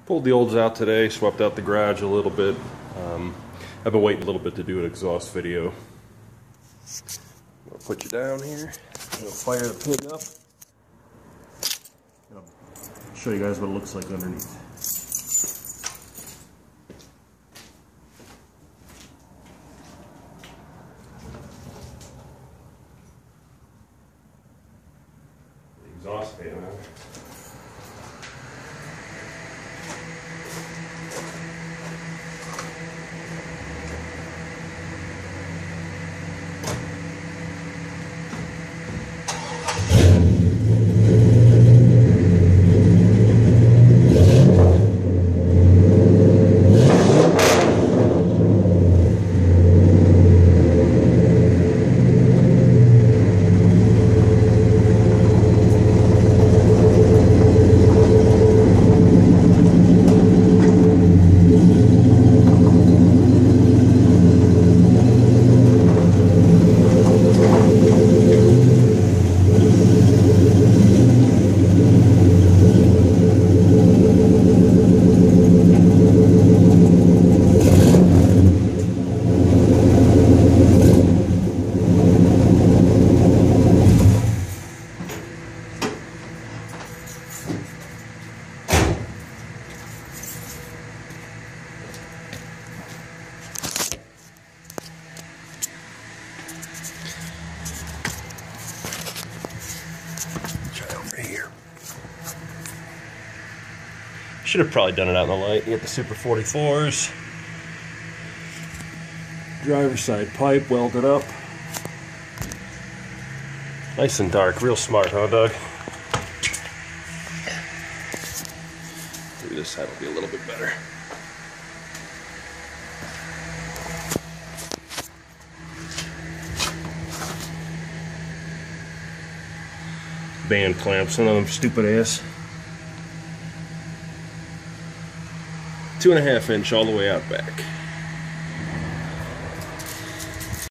Pulled the Olds out today, swept out the garage a little bit. I've been waiting a little bit to do an exhaust video. I'm gonna put you down here. I'm gonna fire the pig up. And I'll show you guys what it looks like underneath. The exhaust fan on. Should have probably done it out in the light. You get the Super 44's. Driver's side pipe welded up. Nice and dark. Real smart, huh, Doug? Maybe this side will be a little bit better. Band clamps, none of them stupid ass. 2.5 inch all the way out back.